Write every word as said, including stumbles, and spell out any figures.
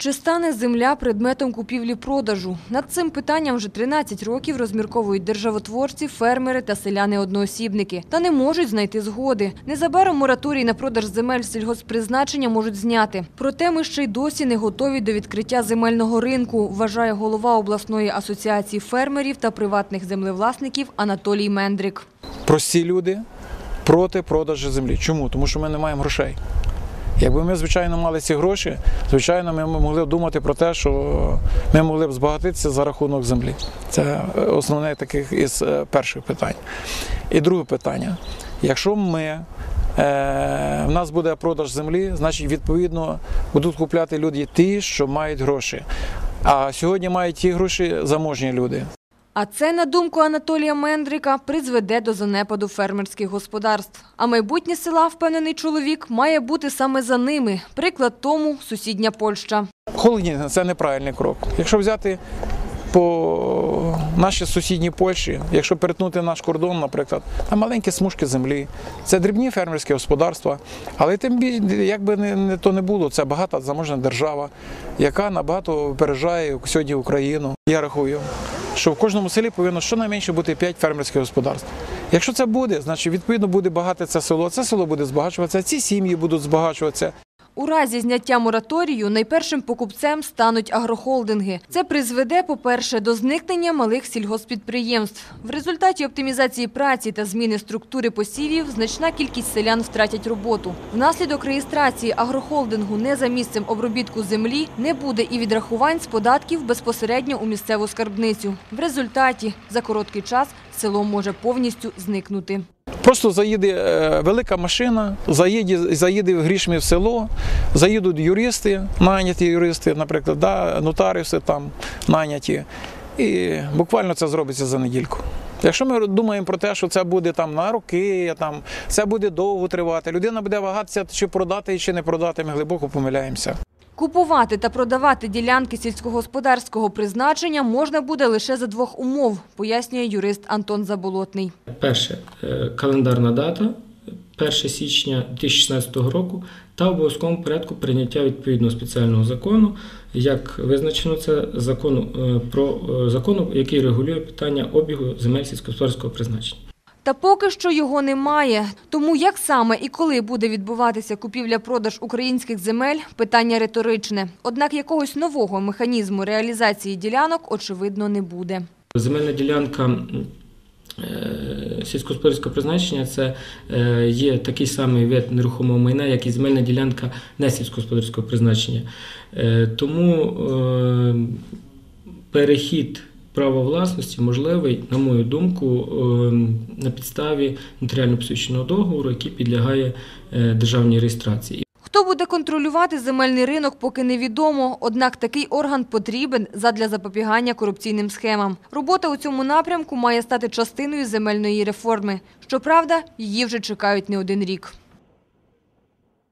Чи стане земля предметом купівлі-продажу? Над цим питанням вже тринадцять років розмірковують державотворці, фермери та селяни-одноосібники. Та не можуть знайти згоди. Незабаром мораторій на продаж земель сільгосппризначення можуть зняти. Проте ми ще й досі не готові до відкриття земельного ринку, вважає голова обласної асоціації фермерів та приватних землевласників Анатолій Мендрик. Прості люди проти продажу землі. Чому? Тому що ми не маємо грошей. Якби ми, звичайно, мали ці гроші, звичайно, ми могли б думати про те, що ми могли б збагатитися за рахунок землі. Це основне таких із перших питань. І друге питання. Якщо ми, е, в нас буде продаж землі, значить, відповідно, будуть купляти люди ті, що мають гроші. А сьогодні мають ті гроші заможні люди. А це, на думку Анатолія Мендрика, призведе до занепаду фермерських господарств. А майбутнє села, впевнений чоловік, має бути саме за ними. Приклад тому – сусідня Польща. Холодні – це неправильний крок. Якщо взяти по нашій сусідній Польщі, якщо перетнути наш кордон, наприклад, там маленькі смужки землі, це дрібні фермерські господарства, але тим більше, як би не то не було, це багата заможна держава, яка набагато випереджає сьогодні Україну. Я рахую, що в кожному селі повинно щонайменше бути п'ять фермерських господарств. Якщо це буде, значить, відповідно, буде багате це село, це село буде збагачуватися, ці сім'ї будуть збагачуватися. У разі зняття мораторію найпершим покупцем стануть агрохолдинги. Це призведе, по-перше, до зникнення малих сільгосппідприємств. В результаті оптимізації праці та зміни структури посівів значна кількість селян втратять роботу. Внаслідок реєстрації агрохолдингу не за місцем обробітку землі не буде і відрахувань з податків безпосередньо у місцеву скарбницю. В результаті за короткий час село може повністю зникнути. Просто заїде велика машина, заїде, заїде грішми в село, заїдуть юристи, найняті юристи, наприклад, да, нотаріуси там найняті, і буквально це зробиться за недільку. Якщо ми думаємо про те, що це буде там на роки, там, це буде довго тривати, людина буде вагатися, чи продати, чи не продати, ми глибоко помиляємося. Купувати та продавати ділянки сільськогосподарського призначення можна буде лише за двох умов, пояснює юрист Антон Заболотний. Перше – календарна дата, перше січня дві тисячі шістнадцятого року, та в обов'язковому порядку прийняття відповідного спеціального закону, як визначено це закону, про закону, який регулює питання обігу земель сільськогосподарського призначення. Та поки що його немає. Тому як саме і коли буде відбуватися купівля-продаж українських земель – питання риторичне. Однак якогось нового механізму реалізації ділянок, очевидно, не буде. Земельна ділянка сільськогосподарського призначення – це є такий самий вид нерухомого майна, як і земельна ділянка не сільськогосподарського призначення. Тому перехід право власності можливий, на мою думку, на підставі нотаріально посвідченого договору, який підлягає державній реєстрації. Хто буде контролювати земельний ринок, поки невідомо. Однак такий орган потрібен задля запобігання корупційним схемам. Робота у цьому напрямку має стати частиною земельної реформи. Щоправда, її вже чекають не один рік.